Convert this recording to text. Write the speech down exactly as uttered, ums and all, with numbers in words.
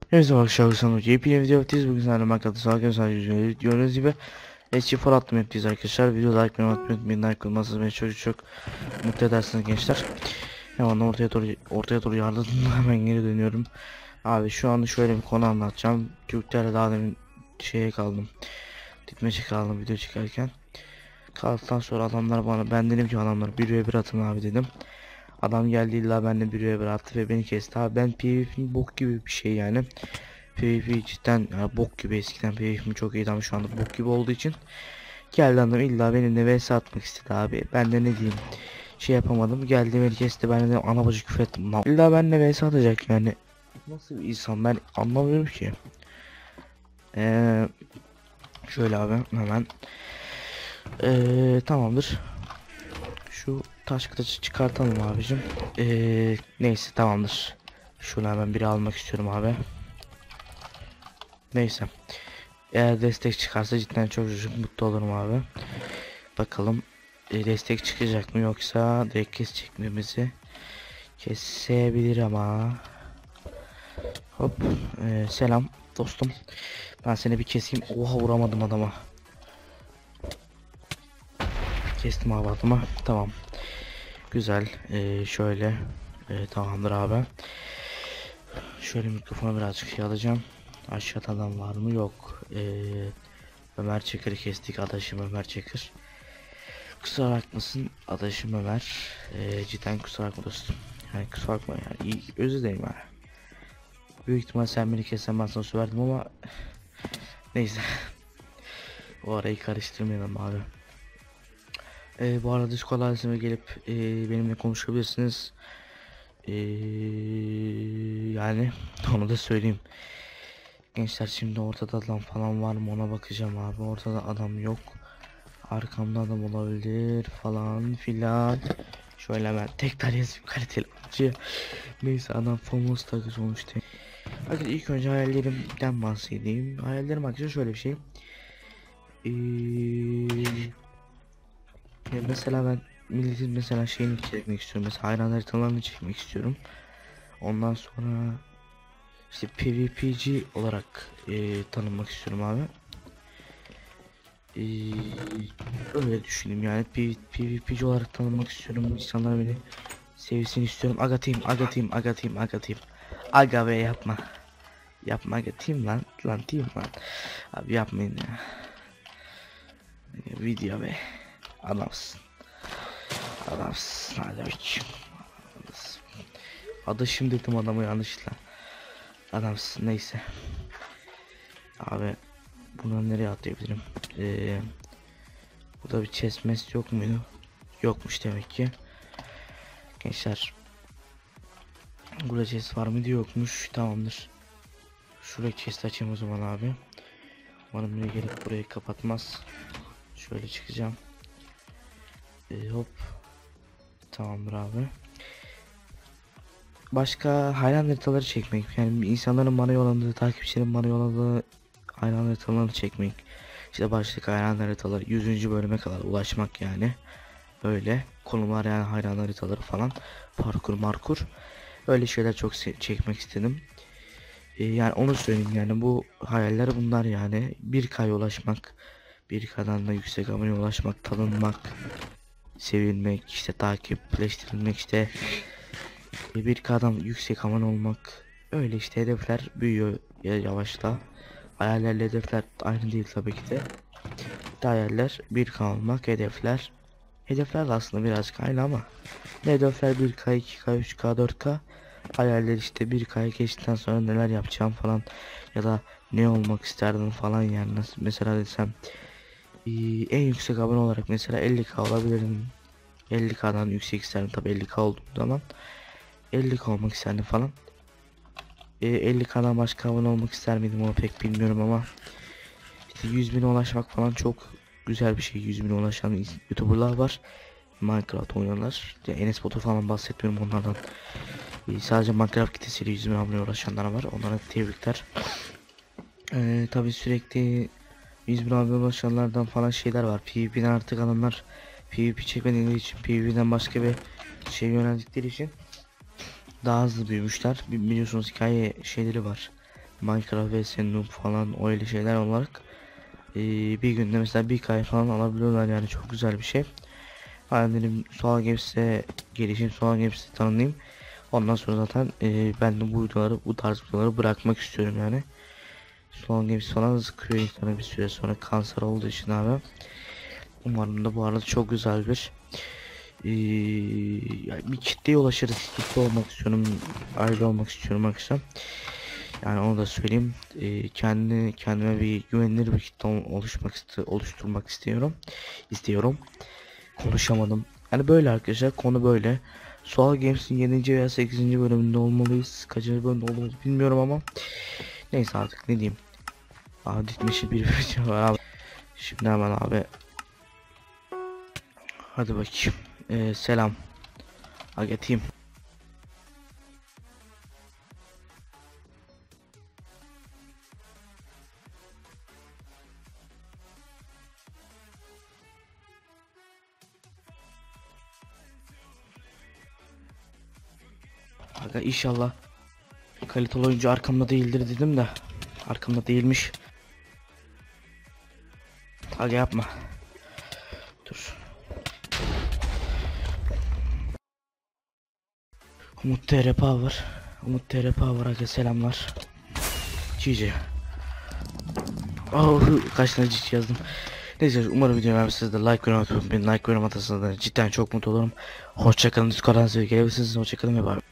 Neyse arkadaşlar, yepyeni video yapacağız. Bugün sizlerle Minecraft'ta sağlıklı sadece gördüğünüz gibi H D attım yapacağız arkadaşlar. Video like beğenmeyi unutmayın. Like olmazsanız beni çok çok mutlu edersiniz gençler. Hemen ortaya doğru ortaya doğru yardım hemen geri dönüyorum. Abi şu anda şöyle bir konu anlatacağım. Türklerle daha demin şeye kaldım. Ditmeçe kaldım video çekerken. Kaldıktan sonra adamlar bana, ben dedim ki adamlar bir ve bir atın abi dedim. Adam geldi illa benimle bir ve bir attı ve beni kesti abi. Ben PvP'nin bok gibi bir şey yani. PvP cidden yani bok gibi, eskiden PvP'm çok iyiydi ama şu anda bok gibi olduğu için geldi adam illa benimle vs atmak istedi abi. Ben de ne diyeyim, şey yapamadım, geldi beni kesti, ben de ana bacı küfür ettim lan. İlla benimle vs atacak yani. Nasıl bir insan, ben anlamıyorum ki. Eee şöyle abi hemen Eee tamamdır. Şu taş kılıcı çıkartalım abicim. Eee neyse tamamdır. Şunu hemen biri almak istiyorum abi. Neyse. Eğer destek çıkarsa cidden çok çok mutlu olurum abi. Bakalım e, destek çıkacak mı, yoksa direkt kesecek mi bizi? Kesebilir ama. Hop. E, selam dostum. Ben seni bir keseyim. Oha, vuramadım adama. Kestim abi adama. Tamam. Güzel. E, şöyle. E, tamamdır abi. Şöyle mikrofonu birazcık şey alacağım. Aşağıda adam var mı? Yok. Ee, Ömer Çakır'ı kestik. Adaşım Ömer Çakır. Kusura bakmasın adaşım Ömer. Ee, cidden kusura bakma dostum. Yani kusura bakma yani. İyi, özür dilerim yani. Büyük ihtimal sen beni kessen ben sana söverdim ama neyse. O arayı karıştırmayalım abi. Ee, bu arada Discord adresime gelip e, benimle konuşabilirsiniz. Ee, yani onu da söyleyeyim. Gençler, şimdi ortada adam falan var mı ona bakacağım abi. Ortada adam yok. Arkamda adam olabilir falan filan. Şöyle hemen tekrar yazayım kaliteli oyuncuya. Neyse, adam Fomos takı sonuçta. Hadi ilk önce hayallerimden bahsedeyim. Hayallerim hakkında şöyle bir şey. Ee, ya mesela ben milletin mesela şeyini çekmek istiyorum. Mesela hayran haritalarını çekmek istiyorum. Ondan sonra işte PvP'ci olarak e, tanınmak istiyorum abi. Ee, öyle düşündüm yani, PvP'ci olarak tanınmak istiyorum. İnsanlar beni sevsin istiyorum. Aga team, aga team, aga team, aga team. Aga be, yapma. Yapma aga team lan, lan team lan. Abi yapmayın ya. Video be. Adamsın. Adamsın. Hadi bakayım. Adaşım dedim adamı yanlışla. Adamsın, neyse. Abi bunu nereye atlayabilirim? Eee burada bir chest mess yok muydu? Yokmuş demek ki. Gençler, burada chest var mıydı? Yokmuş. Tamamdır. Şuraya chest açayım o zaman abi. Umarım buraya gelip burayı kapatmaz. Şöyle çıkacağım. Ee, hop. Tamamdır abi. Başka hayran haritaları çekmek. Yani insanların bana yolladığı, takipçilerin bana yolladığı hayran haritalarını çekmek. İşte başlık hayran haritaları yüzüncü bölüme kadar ulaşmak yani. Öyle konular yani, hayran haritaları falan, parkur markur, öyle şeyler çok çekmek istedim. Ee, yani onu söyleyeyim, yani bu hayaller bunlar yani. bir K'ya ulaşmak, bir K'dan da yüksek aboneye ulaşmak, tanınmak, sevilmek, işte takipleştirilmek, işte bir K'dan yüksek abone olmak, öyle işte hedefler büyüyor ya yavaşla. Hayallerle hedefler aynı değil tabii ki de. Hayaller bir K olmak, hedefler Hedefler de aslında birazcık aynı ama hedefler bir K, iki K, üç K, dört K. Hayaller işte bir K'ya geçtikten sonra neler yapacağım falan, ya da ne olmak isterdim falan yani. Nasıl mesela desem, en yüksek abone olarak mesela elli K olabilirim. elli K'dan yüksek isterdim tabi, elli K olduğum zaman elli K olmak isterdim falan. elli K'dan başka abone olmak ister miydim onu pek bilmiyorum ama işte yüz bine ulaşmak falan çok güzel bir şey. yüz bine ulaşan YouTuber'lar var. Minecraft oynuyorlar. Ya Enes Batur falan bahsetmiyorum onlardan. Ee, sadece Minecraft kitlesiyle yüz bin aboneye ulaşanlar var. Onlara tebrikler. Ee, tabii sürekli yüz bin aboneye ulaşanlardan falan şeyler var. PvP'den artık adamlar PvP çekmediği için, PvP'den başka bir şey yöneldikleri için daha hızlı büyümüşler. Biliyorsunuz hikaye şeyleri var. Minecraft vs Noob falan öyle şeyler olarak ee, bir günde mesela bir kay falan alabiliyorlar, yani çok güzel bir şey. Ben dedim Soğan Games'e gelişim, Soğan Games'i tanıyayım. Ondan sonra zaten ee, ben de bu videoları, bu tarz videoları bırakmak istiyorum yani. Soğan Games falan sıkıyor insanı bir süre sonra, kanser olduğu için abi. Umarım da bu arada çok güzel bir ee, yani bir kitleye ulaşırız. Kitle olmak istiyorum, aile olmak istiyorum akşam. Yani onu da söyleyeyim. Ee, kendi kendime bir güvenilir bir kitle oluşmak iste oluşturmak istiyorum. İstiyorum. Konuşamadım. Yani böyle arkadaşlar, konu böyle. Sual Games'in yedinci veya sekizinci bölümünde olmalıyız. Kaçıncı bölümde olduğumuzu bilmiyorum ama neyse artık ne diyeyim. Abi ditmişi bir video var abi. Şimdi hemen abi. Hadi bakayım. Ee, selam. Ageteyim. Aga inşallah kaliteli oyuncu arkamda değildir dedim de arkamda değilmiş. Aga yapma. Dur. Umut T R Power. Umut T R Power aga selamlar. Cici. Oh, kaç tane cici yazdım. Neyse umarım video beğenmişsiniz de like yorum atın. Like yorum atarsanız da cidden çok mutlu olurum. Hoşçakalın. Discord'dan size gelebilirsiniz. Hoşçakalın ve bye.